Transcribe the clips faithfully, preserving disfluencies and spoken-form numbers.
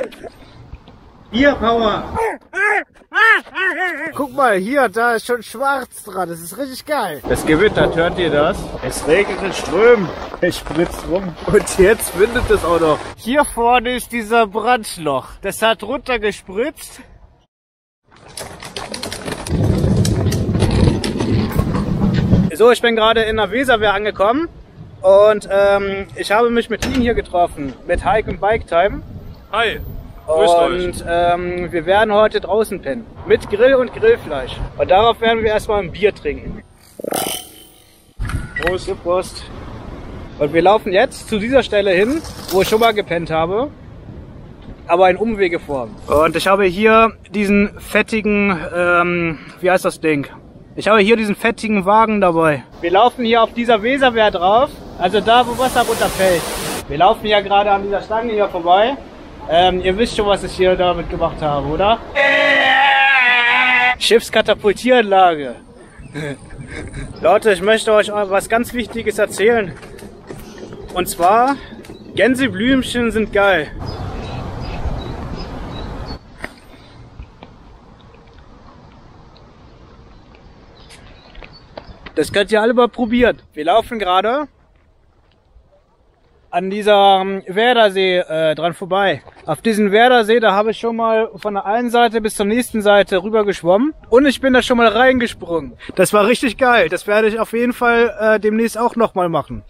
Bierpower! Guck mal, hier, da ist schon schwarz dran. Das ist richtig geil. Es gewittert, hört ihr das? Es regnet in Strömen. Es spritzt rum. Und jetzt windet es auch noch. Hier vorne ist dieser Brandloch. Das hat runtergespritzt. So, ich bin gerade in der Weserwehr angekommen. Und ähm, ich habe mich mit Ihnen hier getroffen. Mit Hike und Bike Time. Hi. Und ähm, wir werden heute draußen pennen. Mit Grill und Grillfleisch. Und darauf werden wir erstmal ein Bier trinken. Prost. Prost. Und wir laufen jetzt zu dieser Stelle hin, wo ich schon mal gepennt habe. Aber in Umwegeform. Und ich habe hier diesen fettigen, ähm, wie heißt das Ding? Ich habe hier diesen fettigen Wagen dabei. Wir laufen hier auf dieser Weserwehr drauf. Also da, wo Wasser runterfällt. Wir laufen ja gerade an dieser Stange hier vorbei. Ähm, ihr wisst schon, was ich hier damit gemacht habe, oder? Schiffskatapultieranlage. Leute, ich möchte euch was ganz Wichtiges erzählen. Und zwar, Gänseblümchen sind geil. Das könnt ihr alle mal probieren. Wir laufen gerade an dieser Werdersee äh, dran vorbei. Auf diesen Werdersee, da habe ich schon mal von der einen Seite bis zur nächsten Seite rüber geschwommen und ich bin da schon mal reingesprungen. Das war richtig geil. Das werde ich auf jeden Fall äh, demnächst auch nochmal machen.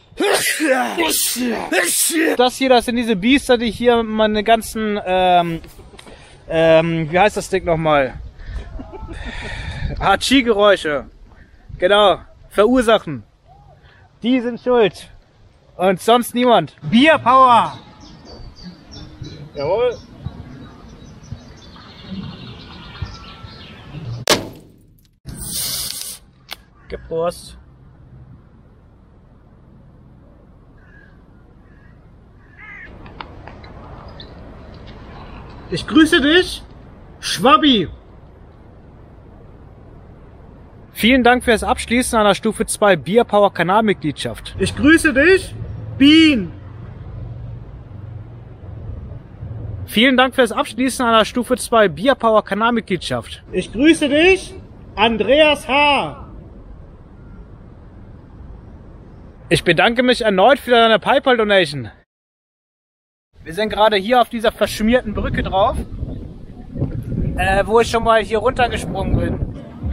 Das hier, das sind diese Biester, die hier meine ganzen, ähm, ähm, wie heißt das Ding nochmal? Hatschi-Geräusche. Genau, verursachen. Die sind schuld. Und sonst niemand. Bierpower! Jawohl. Geprost. Ich grüße dich, Schwabi. Vielen Dank fürs Abschließen einer Stufe zwei Bierpower Kanalmitgliedschaft. Ich grüße dich, Bean. Vielen Dank fürs Abschließen einer Stufe zwei Bierpower Kanalmitgliedschaft. Ich grüße dich, Andreas H. Ich bedanke mich erneut für deine PayPal Donation. Wir sind gerade hier auf dieser verschmierten Brücke drauf, äh, wo ich schon mal hier runtergesprungen bin.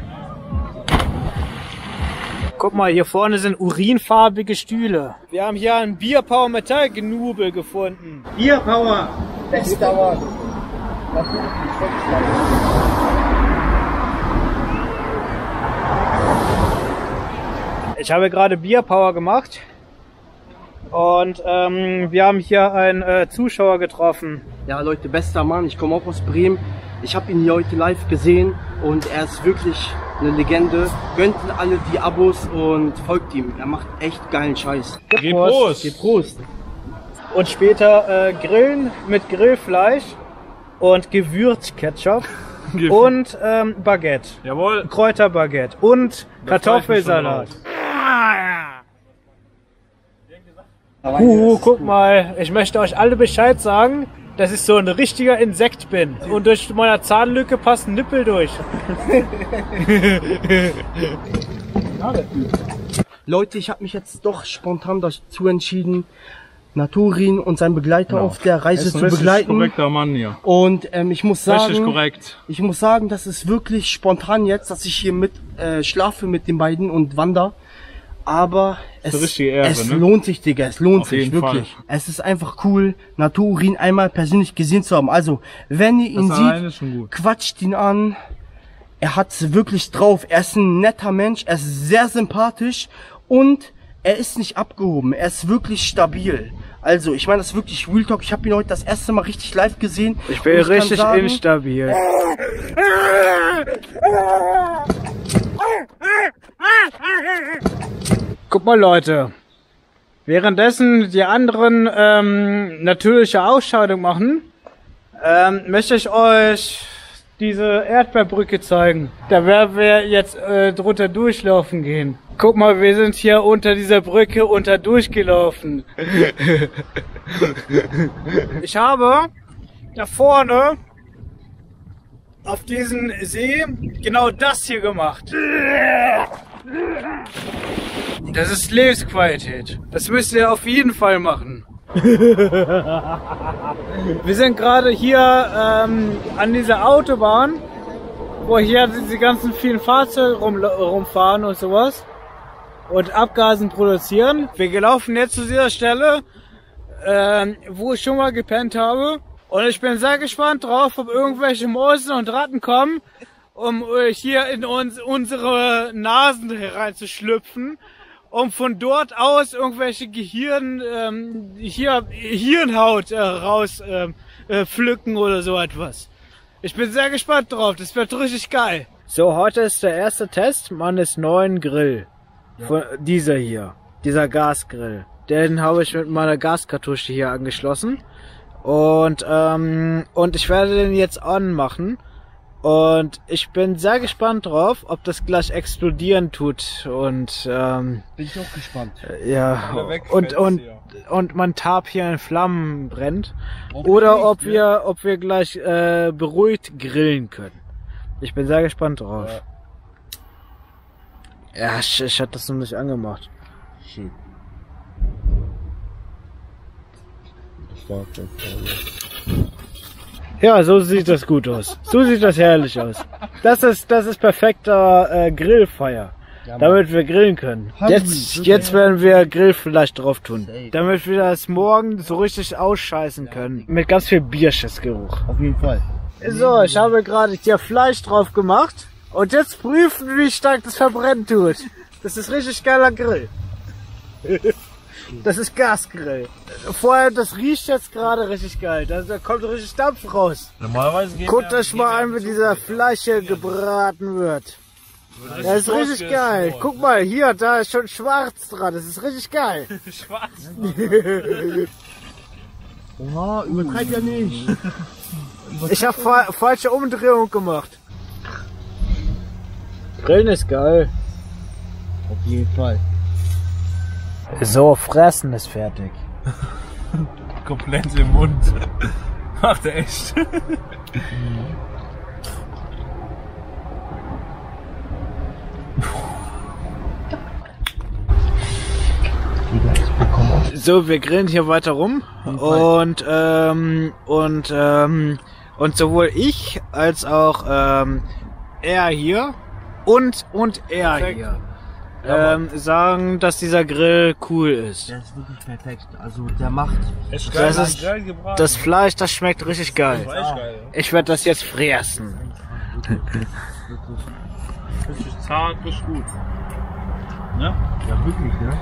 Guck mal, hier vorne sind urinfarbige Stühle. Wir haben hier ein Bierpower Metall Genubel gefunden. Bierpower! Das dauert. Ich habe gerade Bierpower gemacht. Und ähm, wir haben hier einen äh, Zuschauer getroffen. Ja Leute, bester Mann, ich komme auch aus Bremen. Ich habe ihn hier heute live gesehen und er ist wirklich eine Legende. Gönnt ihn alle die Abos und folgt ihm. Er macht echt geilen Scheiß. Geh Prost! Geh Prost! Und später äh, Grillen mit Grillfleisch und Gewürzketchup und ähm, Baguette. Jawohl! Kräuterbaguette und Kartoffelsalat. Uh, guck mal, ich möchte euch alle Bescheid sagen, dass ich so ein richtiger Insekt bin. Und durch meine Zahnlücke passen Nippel durch. Leute, ich habe mich jetzt doch spontan dazu entschieden, Naturin und seinen Begleiter Genau. auf der Reise zu Richtig begleiten. korrekter Mann hier. Und ähm, ich muss sagen, Richtig korrekt. ich muss sagen, das ist wirklich spontan jetzt, dass ich hier mit äh, schlafe mit den beiden und wander. Aber es, Ehre, es ne? lohnt sich, Digga, es lohnt Auf sich, jeden wirklich. Fall. Es ist einfach cool, Naturin einmal persönlich gesehen zu haben. Also, wenn ihr ihn Das alleine sieht, ist schon gut. quatscht ihn an. Er hat's wirklich drauf. Er ist ein netter Mensch, er ist sehr sympathisch und er ist nicht abgehoben. Er ist wirklich stabil. Also, ich meine das ist wirklich Real Talk. Ich habe ihn heute das erste Mal richtig live gesehen. Ich bin Und kann richtig sagen, instabil. Guck mal Leute, währenddessen die anderen ähm, natürliche Ausscheidung machen, ähm, möchte ich euch diese Erdbeerbrücke zeigen. Da werden wir jetzt äh, drunter durchlaufen gehen. Guck mal, wir sind hier unter dieser Brücke unter durchgelaufen. Ich habe da vorne auf diesen See genau das hier gemacht. Das ist Lebensqualität. Das müsst ihr auf jeden Fall machen. Wir sind gerade hier ähm, an dieser Autobahn, wo hier diese ganzen vielen Fahrzeuge rum, rumfahren und sowas und Abgasen produzieren. Wir laufen jetzt zu dieser Stelle, ähm, wo ich schon mal gepennt habe. Und ich bin sehr gespannt drauf, ob irgendwelche Mäuse und Ratten kommen, um hier in uns, unsere Nasen hereinzuschlüpfen, um von dort aus irgendwelche Gehirn, ähm, hier, Hirnhaut äh, raus ähm, äh, pflücken oder so etwas. Ich bin sehr gespannt drauf, das wird richtig geil. So, heute ist der erste Test meines neuen Grill. Von dieser hier, dieser Gasgrill. Den habe ich mit meiner Gaskartusche hier angeschlossen. Und, ähm, und ich werde den jetzt anmachen. Und ich bin sehr gespannt drauf, ob das gleich explodieren tut. Und, ähm, Bin ich auch gespannt. ja, und, und, und mein Tarp hier in Flammen brennt. Oder ob wir, ob wir gleich, äh, beruhigt grillen können. Ich bin sehr gespannt drauf. Ja, ich, ich hatte das noch nicht angemacht. Shit. Ja, so sieht das gut aus. So sieht das herrlich aus. Das ist, das ist perfekter äh, Grillfeuer, damit wir grillen können. Jetzt, jetzt werden wir Grillfleisch drauf tun, damit wir das morgen so richtig ausscheißen können. Mit ganz viel Bierschissgeruch. Auf jeden Fall. So, ich habe gerade hier Fleisch drauf gemacht und jetzt prüfen, wie stark das verbrennen tut. Das ist richtig geiler Grill. Das ist Gasgrill. Vorher, das riecht jetzt gerade richtig geil. Da, da kommt richtig Dampf raus. Normalerweise geht Guckt euch mal an, wie dieser Fleisch hier gebraten wird. Das ist richtig geil. Guck mal, hier, da ist schon schwarz dran. Das ist richtig geil. schwarz. Oha, übertreib ja nicht. Ich habe fa falsche Umdrehung gemacht. Grillen ist geil. Auf jeden Fall. So, Fressen ist fertig. Komplett im Mund. Macht er echt. So, wir grillen hier weiter rum und ähm, und ähm, und sowohl ich als auch ähm, er hier und und er hier ähm, sagen, dass dieser Grill cool ist. Der ist wirklich perfekt. Also der macht. Ist Das geil, ist- geil gebraten. Das Fleisch, das schmeckt richtig geil. ist echt geil. Ich werde das jetzt fressen. Richtig zart, richtig gut. Ne? Ja, wirklich, ne?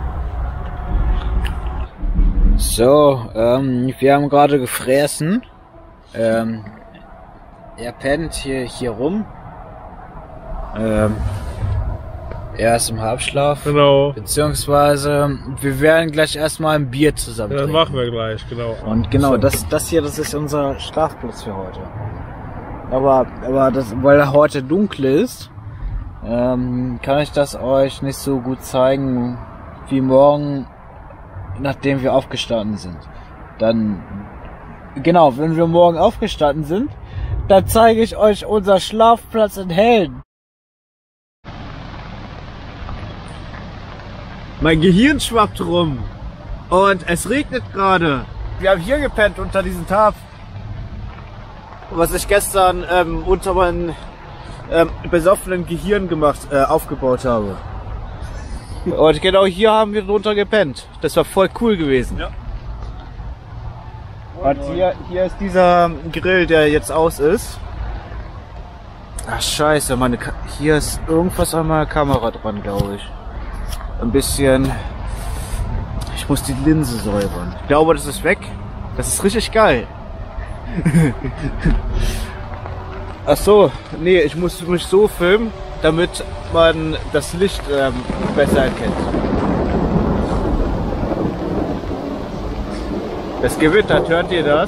So, ähm, wir haben gerade gefressen. Ähm, er pennt hier, hier rum. Ähm, er ist im Halbschlaf. Genau. Beziehungsweise, wir werden gleich erstmal ein Bier zusammen Das trinken. machen wir gleich, genau. Und genau, das, das hier, das ist unser Schlafplatz für heute. Aber, aber das, weil er heute dunkel ist, ähm, kann ich das euch nicht so gut zeigen wie morgen, nachdem wir aufgestanden sind. Dann, genau, wenn wir morgen aufgestanden sind, dann zeige ich euch unser Schlafplatz in Hellen. Mein Gehirn schwappt rum. Und es regnet gerade. Wir haben hier gepennt unter diesem Tarp. Was ich gestern ähm, unter meinem ähm, besoffenen Gehirn gemacht, äh, aufgebaut habe. Und genau hier haben wir drunter gepennt. Das war voll cool gewesen. Ja. Und hier, hier ist dieser Grill, der jetzt aus ist. Ach scheiße, meine Ka hier ist irgendwas an meiner Kamera dran, glaube ich. Ein bisschen... Ich muss die Linse säubern. Ich glaube, das ist weg. Das ist richtig geil. Ach so, nee, ich muss mich so filmen, damit man das Licht ähm, besser erkennt. Es gewittert, hört ihr das?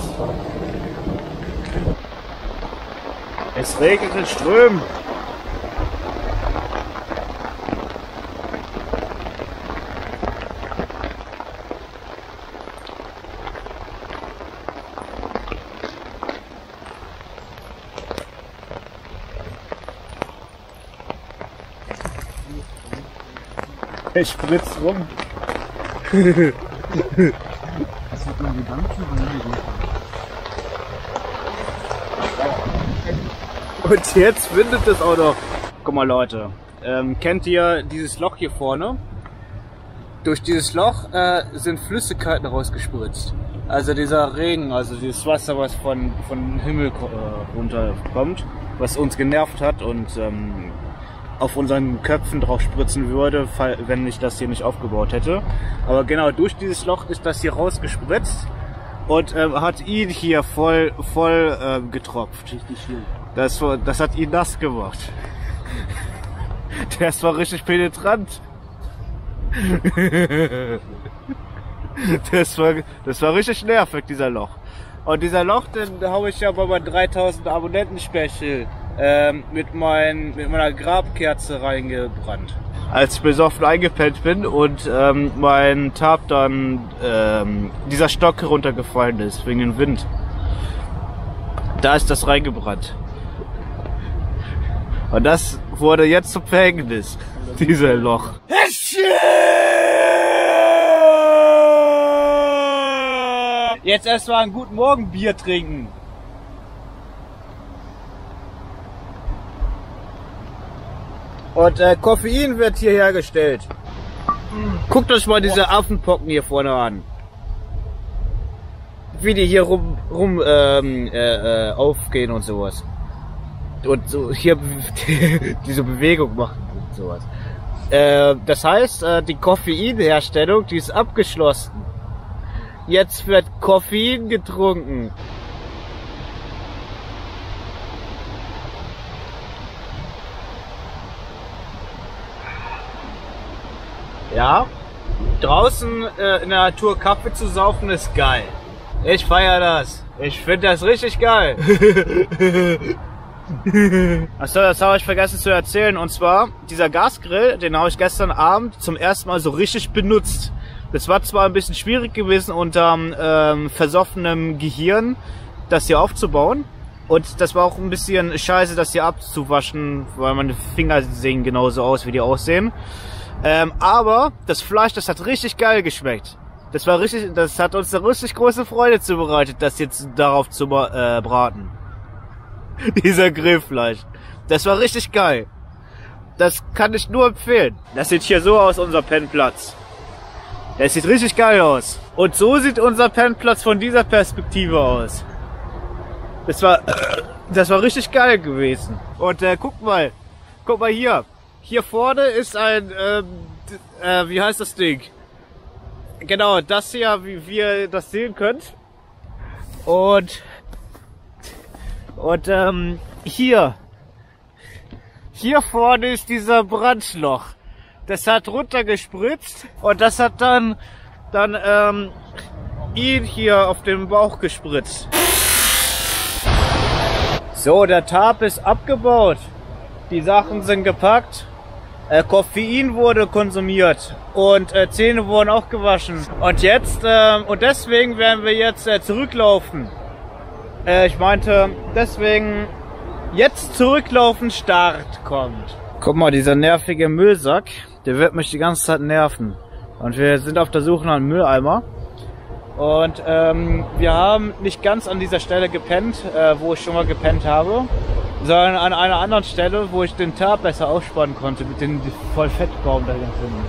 Es regnet in Strömen. Der spritzt rum. Und jetzt windet es auch noch. Guck mal Leute, ähm, kennt ihr dieses Loch hier vorne? Durch dieses Loch äh, sind Flüssigkeiten rausgespritzt. Also dieser Regen, also dieses Wasser, was von, von Himmel äh, runterkommt, was uns genervt hat und ähm, auf unseren Köpfen drauf spritzen würde, wenn ich das hier nicht aufgebaut hätte. Aber genau durch dieses Loch ist das hier rausgespritzt und ähm, hat ihn hier voll, voll äh, getropft. Richtig schlimm. Das, das hat ihn nass gemacht. Das war richtig penetrant. Das war, das war richtig nervig, dieser Loch. Und dieser Loch, den habe ich ja bei meinem dreitausend Abonnenten Special ähm, mit, mein, mit meiner Grabkerze reingebrannt. Als ich besoffen eingepennt bin und ähm, mein Tarp dann ähm, dieser Stock runtergefallen ist, wegen dem Wind. Da ist das reingebrannt. Und das wurde jetzt zum Verhängnis, dieser Loch. Jetzt erstmal einen guten Morgen Bier trinken. Und äh, Koffein wird hier hergestellt. Guckt euch mal diese Affenpocken hier vorne an. Wie die hier rum, rum ähm, äh, äh, aufgehen und sowas. Und so hier diese Bewegung machen und sowas. Äh, das heißt, äh, die Koffeinherstellung, die ist abgeschlossen. Jetzt wird Koffein getrunken. Ja, draußen äh, in der Natur Kaffee zu saufen ist geil. Ich feiere das. Ich finde das richtig geil. Achso, das habe ich vergessen zu erzählen. Und zwar, dieser Gasgrill, den habe ich gestern Abend zum ersten Mal so richtig benutzt. Das war zwar ein bisschen schwierig gewesen, unter ähm, versoffenem Gehirn das hier aufzubauen. Und das war auch ein bisschen scheiße, das hier abzuwaschen, weil meine Finger sehen genauso aus, wie die aussehen. Ähm, aber das Fleisch, das hat richtig geil geschmeckt. Das war richtig, das hat uns eine richtig große Freude zubereitet, das jetzt darauf zu äh, braten. Dieser Grillfleisch. Das war richtig geil. Das kann ich nur empfehlen. Das sieht hier so aus, unser Pennplatz. Das sieht richtig geil aus. Und so sieht unser Pennplatz von dieser Perspektive aus. Das war, das war richtig geil gewesen. Und äh, guck mal, guck mal hier. Hier vorne ist ein, ähm, äh, wie heißt das Ding? Genau, das hier, wie, wie ihr das sehen könnt. Und, und ähm, hier, hier vorne ist dieser Brandloch. Das hat runtergespritzt und das hat dann, dann ähm, ihn hier auf den Bauch gespritzt. So, der Tarp ist abgebaut. Die Sachen sind gepackt. Äh, Koffein wurde konsumiert und äh, Zähne wurden auch gewaschen. Und jetzt, äh, und deswegen werden wir jetzt äh, zurücklaufen. Äh, ich meinte, deswegen jetzt zurücklaufen, Start kommt. Guck mal, dieser nervige Müllsack, der wird mich die ganze Zeit nerven. Und wir sind auf der Suche nach einem Mülleimer. Und ähm, wir haben nicht ganz an dieser Stelle gepennt, äh, wo ich schon mal gepennt habe, sondern an einer anderen Stelle, wo ich den Tarp besser aufspannen konnte, mit dem Vollfettbaum da drin.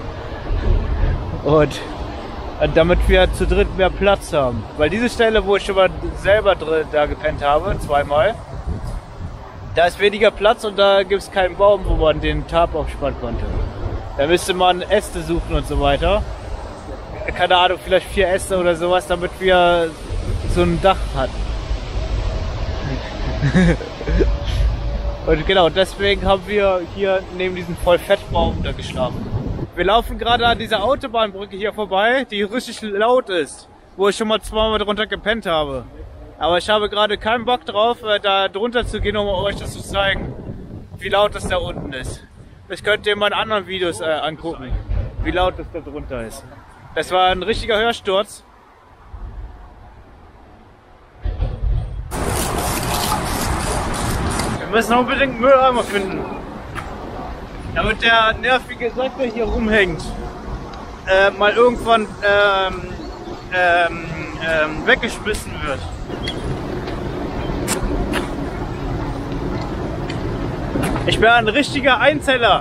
Und äh, damit wir zu dritt mehr Platz haben. Weil diese Stelle, wo ich schon mal selber drin, da gepennt habe, zweimal, da ist weniger Platz und da gibt es keinen Baum, wo man den Tarp aufspannen konnte. Da müsste man Äste suchen und so weiter. Keine Ahnung, vielleicht vier Äste oder sowas, damit wir so ein Dach hatten. Und genau, deswegen haben wir hier neben diesem Vollfettbaum da geschlafen. Wir laufen gerade an dieser Autobahnbrücke hier vorbei, die richtig laut ist, wo ich schon mal zweimal drunter gepennt habe. Aber ich habe gerade keinen Bock drauf, da drunter zu gehen, um euch das zu zeigen, wie laut es da unten ist. Das könnt ihr mal in anderen Videos äh, angucken, wie laut es da drunter ist. Das war ein richtiger Hörsturz. Wir müssen unbedingt einen Mülleimer finden, damit der nervige Sack, der hier rumhängt, äh, mal irgendwann ähm, ähm, ähm, weggeschmissen wird. Ich bin ein richtiger Einzeller.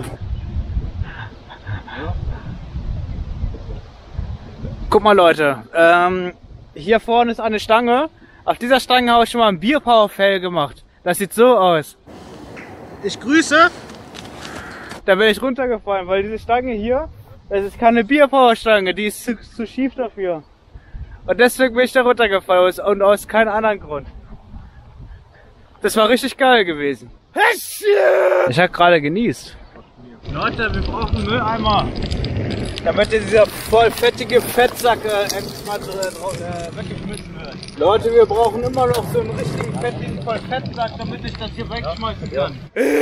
Guck mal Leute, ähm, hier vorne ist eine Stange. Auf dieser Stange habe ich schon mal ein Bierpower-Fail gemacht. Das sieht so aus. Ich grüße. Da bin ich runtergefallen, weil diese Stange hier, das ist keine Bierpower-Stange, die ist zu, zu schief dafür. Und deswegen bin ich da runtergefallen und aus keinem anderen Grund. Das war richtig geil gewesen. Ich habe gerade genießt. Leute, wir brauchen Mülleimer, damit dieser voll fettige Fettsack äh, endlich mal äh, weggeschmissen wird. Leute, wir brauchen immer noch so einen richtigen fettigen voll Fettsack, damit ich das hier wegschmeißen kann.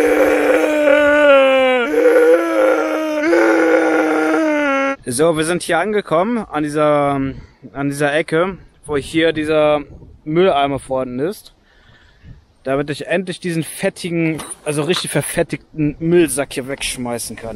So, wir sind hier angekommen an dieser an dieser Ecke, wo hier dieser Mülleimer vorhanden ist. Damit ich endlich diesen fettigen, also richtig verfettigten Müllsack hier wegschmeißen kann.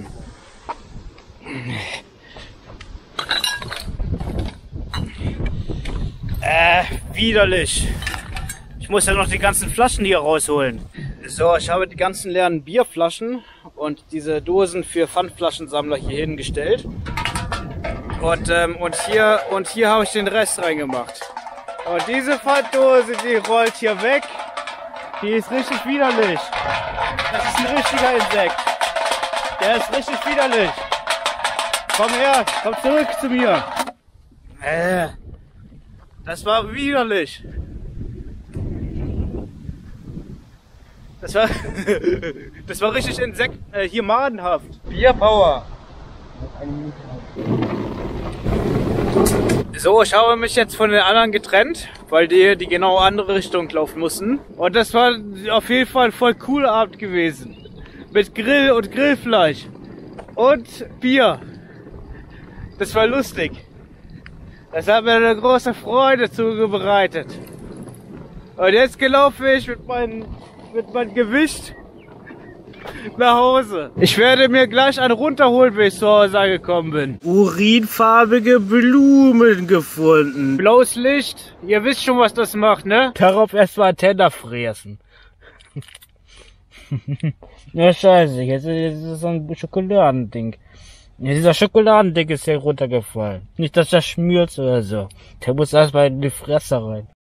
Äh, widerlich. Ich muss ja noch die ganzen Flaschen hier rausholen. So, ich habe die ganzen leeren Bierflaschen und diese Dosen für Pfandflaschensammler hier hingestellt. Und, ähm, und hier, und hier habe ich den Rest reingemacht. Und diese Pfanddose, die rollt hier weg. Die ist richtig widerlich. Das ist ein richtiger Insekt. Der ist richtig widerlich. Komm her, komm zurück zu mir. Äh, das war widerlich. Das war, das war richtig Insekt, äh, hier madenhaft. Bierpower. So, ich habe mich jetzt von den anderen getrennt, weil die die genau andere Richtung laufen mussten. Und das war auf jeden Fall ein voll cooler Abend gewesen. Mit Grill und Grillfleisch. Und Bier. Das war lustig. Das hat mir eine große Freude zubereitet. Und jetzt gelaufe ich mit meinem, mit meinem Gewicht nach Hause. Ich werde mir gleich einen runterholen, wenn ich zu Hause angekommen bin. Urinfarbige Blumen gefunden. Blaues Licht. Ihr wisst schon, was das macht, ne? Darauf erstmal Teller fressen. Ja, scheiße, jetzt ist es so ein Schokoladending. Ja, dieser Schokoladending ist hier runtergefallen. Nicht, dass das schmiert oder so. Der muss erstmal in die Fresse rein.